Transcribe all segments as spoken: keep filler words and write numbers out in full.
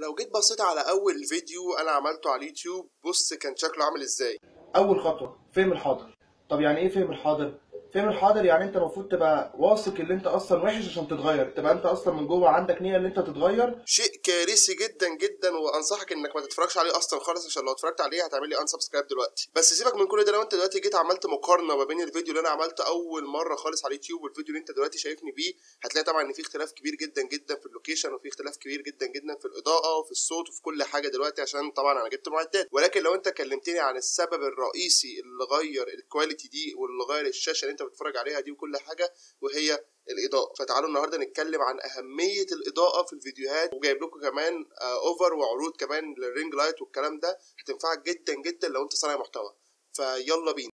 لو جيت بصيت على اول فيديو انا عملته على اليوتيوب، بص كان شكله عامل ازاي. اول خطوه فهم الحاضر. طب يعني ايه فهم الحاضر؟ فهم الحاضر يعني انت المفروض تبقى واثق ان انت اصلا وحش عشان تتغير، تبقى انت اصلا من جوه عندك نيه ان انت تتغير. شيء كارثي جدا جدا، وانصحك انك ما تتفرجش عليه اصلا خالص، عشان لو اتفرجت عليه هتعمل لي انسبسكرايب دلوقتي. بس سيبك من كل ده، لو انت دلوقتي جيت عملت مقارنه ما بين الفيديو اللي انا عملته اول مره خالص على اليوتيوب والفيديو اللي انت دلوقتي شايفني بيه، هتلاقي طبعا ان في اختلاف كبير جدا جدا في اللوكيشن، وفي اختلاف كبير جدا جدا في الاضاءه وفي الصوت وفي كل حاجه دلوقتي، عشان طبعا انا جبت معدات. ولكن لو انت كلمتني عن السبب الرئيسي اللي غير الكواليتي دي واللي غير الشاشه اللي انت بتتفرج عليها دي وكل حاجه، وهي الإضاءة. فتعالوا النهارده نتكلم عن أهمية الإضاءة في الفيديوهات، وجايب لكم كمان أوفر وعروض كمان للرينج لايت والكلام ده، هتنفعك جدا جدا لو أنت صانع محتوى. فيلا بينا.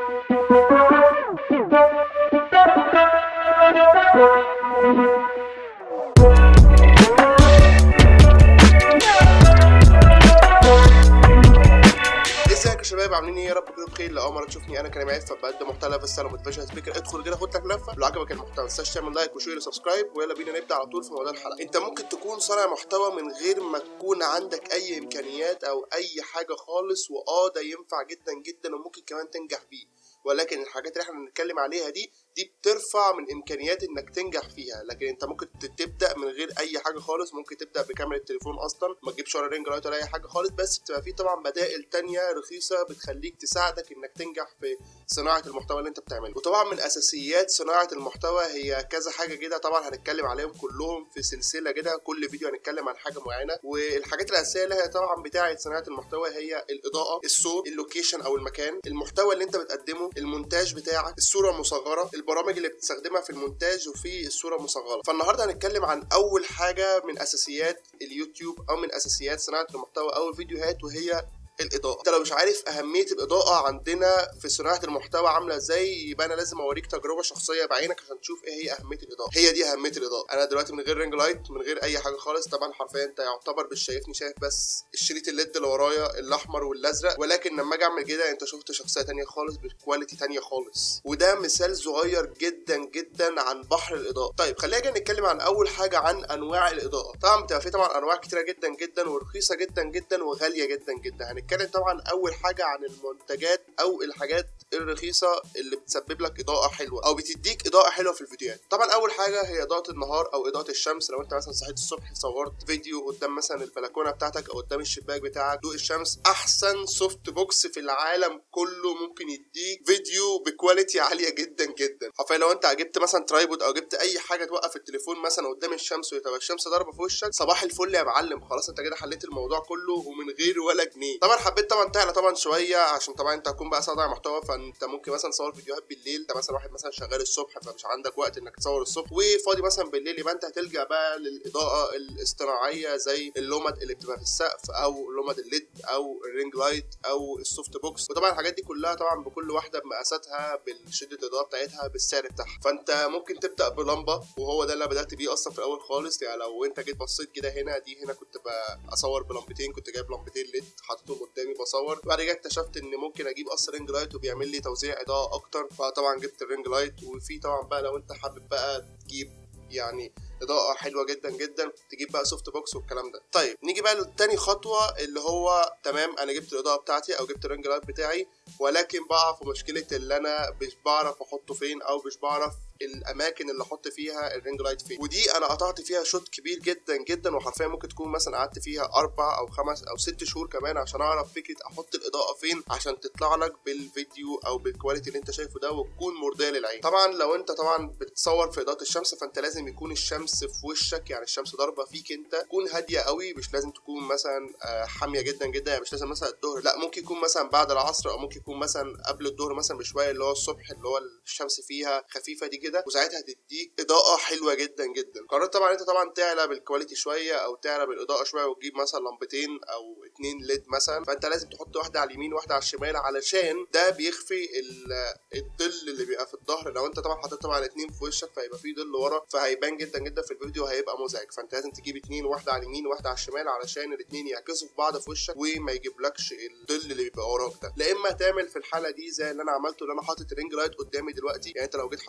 ازيك يا شباب، عاملين ايه؟ يا رب تكونوا بخير. لو اول مره تشوفني انا كريم عيد، فبقدم محتوى بس انا موتيفيشن سبيكر. ادخل كده خد لك لفه، لو عجبك المحتوى ما تنساش تعمل لايك وشير وسبسكرايب، ويلا بينا نبدا على طول في موضوع الحلقه. انت ممكن تكون صانع محتوى من غير ما تكون عندك اي امكانيات او اي حاجه خالص، واه ده ينفع جدا جدا وممكن كمان تنجح بيه، ولكن الحاجات اللي احنا بنتكلم عليها دي دي بترفع من امكانيات انك تنجح فيها. لكن انت ممكن تبدا من غير اي حاجه خالص، ممكن تبدا بكاميرا التليفون اصلا، ما تجيبش ولا رينج لايت ولا اي حاجه خالص، بس بتبقى فيه طبعا بدائل تانية رخيصه بتخليك تساعدك انك تنجح في صناعه المحتوى اللي انت بتعمله. وطبعا من اساسيات صناعه المحتوى هي كذا حاجه كده، طبعا هنتكلم عليهم كلهم في سلسله كده، كل فيديو هنتكلم عن حاجه معينه. والحاجات الاساسيه اللي هي طبعا بتاعه صناعه المحتوى هي الاضاءه، الصوت، اللوكيشن او المكان، المحتوى اللي انت بتقدمه، المونتاج بتاعك، الصوره المصغره، البرامج اللي بتستخدمها في المونتاج وفي الصوره المصغره. فالنهارده هنتكلم عن اول حاجه من اساسيات اليوتيوب او من اساسيات صناعه المحتوى او الفيديوهات، وهي الاضاءه. انت لو مش عارف اهميه الاضاءه عندنا في صناعه المحتوى عامله ازاي، يبقى انا لازم اوريك تجربه شخصيه بعينك عشان تشوف ايه هي اهميه الاضاءه. هي دي اهميه الاضاءه. انا دلوقتي من غير رينج لايت، من غير اي حاجه خالص، طبعا حرفيا انت يعتبر مش شايفني، شايف بس الشريط الليد اللي ورايا الاحمر والازرق، ولكن لما اجي اعمل كده انت شفت شخصيه تانية خالص بكواليتي تانية خالص. وده مثال صغير جدا جدا عن بحر الاضاءه. طيب خلينا نتكلم عن اول حاجه، عن انواع الاضاءه. طبعا بتبقى في طبعا انواع كتيره جدا جدا ورخيصه جدا جدا وغاليه جدا جدا. هنتكلم طبعا اول حاجه عن المنتجات او الحاجات الرخيصه اللي بتسبب لك اضاءه حلوه او بتديك اضاءه حلوه في الفيديوهات. طبعا اول حاجه هي اضاءه النهار او اضاءه الشمس. لو انت مثلا صحيت الصبح صورت فيديو قدام مثلا البلكونه بتاعتك او قدام الشباك بتاعك، ضوء الشمس احسن سوفت بوكس في العالم كله ممكن يديك فيديو بكواليتي عاليه جدا جدا. حرفيا لو انت جبت مثلا ترايبود او جبت اي حاجه توقف التليفون مثلا قدام الشمس وتبقى الشمس ضاربه في وشك، صباح الفل يا معلم، خلاص انت كده حليت الموضوع كله ومن غير ولا جنيه. طبعا حبيت طبعا تعلى طبعا شويه، عشان طبعا انت هتكون بقى صانع محتوى، فانت ممكن مثلا تصور فيديوهات بالليل. انت مثلا واحد مثلا شغال الصبح فمش عندك وقت انك تصور الصبح وفاضي مثلا بالليل، يبقى انت هتلجأ بقى للاضاءه الاصطناعيه زي اللومد اللي بتبقى في السقف، او لومد الليد، او الرينج لايت، او السوفت بوكس. وطبعا الحاجات دي كلها طبعا بكل واحده بمقاساتها، بالشده الاضاءه بتاعتها، بالسعر بتاعها. فانت ممكن تبدا بلمبه، وهو ده اللي بدات بيه اصلا في الاول خالص. يعني لو انت جيت بصيت كده هنا، دي هنا كنت بصور بلمبتين، كنت جايب لمبتين ليد حاططهم قدامي بصور. وبعد كده اكتشفت ان ممكن اجيب اصلا رينج لايت وبيعمل لي توزيع اضاءه اكتر، فطبعا جبت الرينج لايت. وفي طبعا بقى لو انت حابب بقى تجيب يعني اضاءه حلوه جدا جدا، تجيب بقى سوفت بوكس والكلام ده. طيب نيجي بقى للتاني خطوه، اللي هو تمام انا جبت الاضاءه بتاعتي او جبت الرينج لايت بتاعي، ولكن بقع في مشكله اللي انا مش بعرف احطه فين، او مش بعرف الاماكن اللي احط فيها الرينج لايت فين. ودي انا قطعت فيها شوط كبير جدا جدا، وحرفيا ممكن تكون مثلا قعدت فيها اربع او خمس او ست شهور كمان عشان اعرف فكره احط الاضاءه فين عشان تطلع لك بالفيديو او بالكواليتي اللي انت شايفه ده وتكون مرضيه للعين. طبعا لو انت طبعا بتصور في اضاءه الشمس، فانت لازم يكون الشمس في وشك، يعني الشمس ضاربه فيك انت، تكون هاديه قوي، مش لازم تكون مثلا حاميه جدا جدا. يعني مش لازم مثلا الظهر، لا ممكن يكون مثلا بعد العصر، او ممكن يكون مثلا قبل الظهر مثلا بشويه، اللي هو الصبح اللي هو الشمس فيها خفيفه دي كده، وساعتها هتديك اضاءه حلوه جدا جدا. قررت طبعا انت طبعا تعلى بالكواليتي شويه او تعلى بالاضاءه شويه، وتجيب مثلا لمبتين او اتنين ليد مثلا. فانت لازم تحط واحده على اليمين واحده على الشمال، علشان ده بيخفي الظل اللي بيبقى في الظهر. لو انت طبعا حطيت طبعا اتنين في وشك فهيبقى في ظل ورا، فهيبان جدا جدا في الفيديو وهيبقى مزعج. فانت لازم تجيب اتنين، واحده على اليمين وواحده على الشمال، علشان الاتنين يعكسوا في بعض في وشك وما يجيبلكش الظل اللي بيبقى وراك ده. لا اما تعمل في الحاله دي زي اللي انا عملته، اللي انا حاطط رينج لايت قدامي دلوقتي. يعني انت لو جيت حطيت ايدي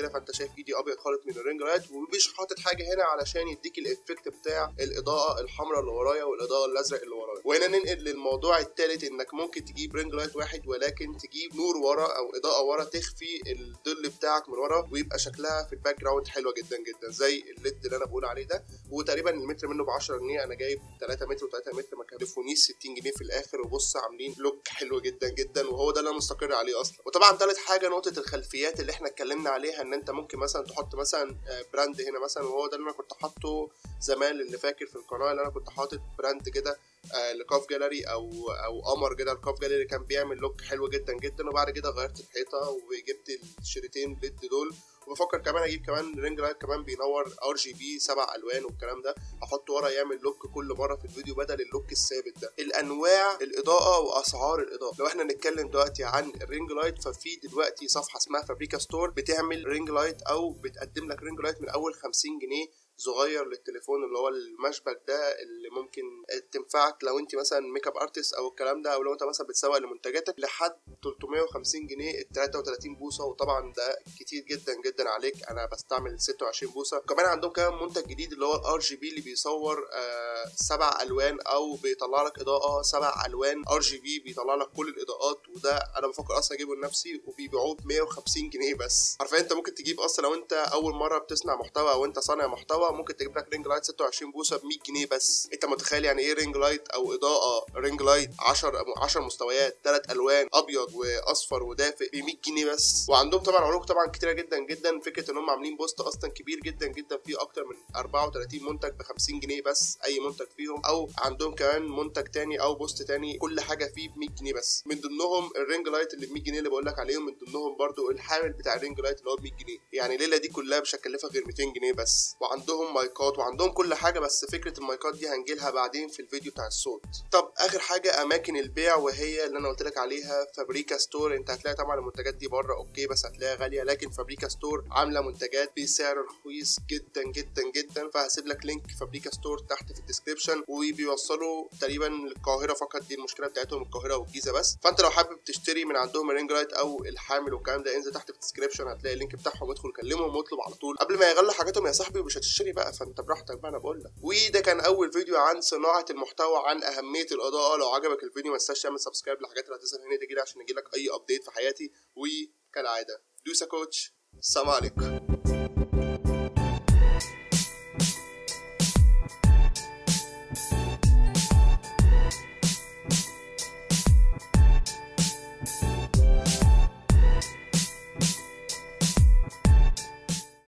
كده، فانت شايف ايدي ابيض خالص من الرينج لايت، ومش حاطط حاجه هنا علشان يديك الافكت بتاع الاضاءه الحمراء اللي ورايا والاضاءه الازرق اللي ورايا. وهنا ننقل للموضوع الثالث، انك ممكن تجيب رينج لايت واحد ولكن تجيب نور ورا او اضاءه ورا تخفي الظل بتاعك من ورا، ويبقى شكلها في الباك جراوند حلوه جدا جدا زي الليد اللي انا بقول عليه ده. وتقريبا المتر منه ب عشرة جنيه، انا جايب ثلاثة متر و3 متر ما كلفونيش ستين جنيه في الاخر. وبص عاملين لوك حلو جدا جدا، وهو ده اللي انا مستقر عليه اصلا. وطبعا ثالث حاجه نقطه الخلفيات اللي احنا اتكلمنا عليها، ان انت ممكن مثلا تحط مثلا براند هنا مثلا، وهو ده اللي انا كنت حاطه زمان، اللي فاكر في القناه اللي انا كنت حاطط براند كده آه لكاف جاليري او او قمر كده. الكاف جاليري كان بيعمل لوك حلو جدا جدا، وبعد كده غيرت الحيطه وجبت الشريطين ليد دول. وبفكر كمان اجيب كمان رينج لايت كمان بينور ار جي بي سبع الوان والكلام ده، احطه ورا يعمل لوك كل مره في الفيديو بدل اللوك الثابت ده. الانواع الاضاءه واسعار الاضاءه، لو احنا نتكلم دلوقتي عن الرينج لايت، ففي دلوقتي صفحه اسمها فابريكا ستور بتعمل رينج لايت او بتقدم لك رينج لايت من اول خمسين جنيه صغير للتليفون، اللي هو المشبك ده اللي ممكن تنفعك لو انت مثلا ميك اب ارتست او الكلام ده، او لو انت مثلا بتسوق لمنتجاتك، لحد ثلاثمية وخمسين جنيه ال ثلاثة وثلاثين بوصه. وطبعا ده كتير جدا جدا عليك، انا بستعمل ستة وعشرين بوصه. كمان عندهم كمان منتج جديد اللي هو الار جي بي اللي بيصور آه سبع الوان، او بيطلع لك اضاءه سبع الوان ار جي بي، بيطلع لك كل الاضاءات. وده انا بفكر اصلا اجيبه لنفسي، وبيبيعوه ب مية وخمسين جنيه بس. عارفين انت ممكن تجيب اصلا لو انت اول مره بتصنع محتوى او انت صانع محتوى، ممكن تجيب لك رينج لايت ستة وعشرين بوصه ب مية جنيه بس. انت متخيل يعني ايه رينج لايت او اضاءه رينج لايت عشرة مستويات ثلاث الوان ابيض واصفر ودافئ ب مية جنيه بس. وعندهم طبعا عروض طبعا كتيره جدا جدا. فكره ان هم عاملين بوست اصلا كبير جدا جدا فيه اكتر من أربعة وثلاثين منتج ب خمسين جنيه بس اي منتج فيهم، او عندهم كمان منتج تاني او بوست تاني كل حاجه فيه ب مية جنيه بس. من ضمنهم الرينج لايت اللي ب مية جنيه اللي بقول لك عليهم، من ضمنهم برده الحامل بتاع الرينج لايت اللي هو ب مية جنيه. يعني الليله دي كلها مش هتكلفك غير ميتين جنيه بس. وعندهم مايكات وعندهم كل حاجه، بس فكره المايكات دي هنجيلها بعدين في الفيديو بتاع الصوت. طب اخر حاجه اماكن البيع، وهي اللي انا قلت لك عليها فابريكا ستور. انت هتلاقي طبعا المنتجات دي بره اوكي، بس هتلاقيها غاليه، لكن فابريكا ستور عامله منتجات بسعر رخيص جدا جدا جدا. فهسيب لك لينك فابريكا ستور تحت في الديسكربشن، وبيوصلوا تقريبا للقاهره فقط، دي المشكله بتاعتهم القاهره والجيزه بس. فانت لو حابب تشتري من عندهم الرينج لايت او الحامل والكلام ده، انزل تحت في الديسكربشن هتلاقي اللينك بتاعهم، ادخل كلمهم واطلب على طول قبل ما يغلوا حاجاتهم يا صاحبي، ومش هتشتري بقى. فانت براحتك بقى، انا بقول لك. وده كان اول فيديو عن صناعه المحتوى، عن اهميه الاضاءه. لو عجبك الفيديو ما تنساش تعمل سبسكرايب للحاجات اللي هتظهر هنا دي كده عشان يجيلك اي ابديت في حياتي. وكالعاده دوسا كوتش، السلام عليكم.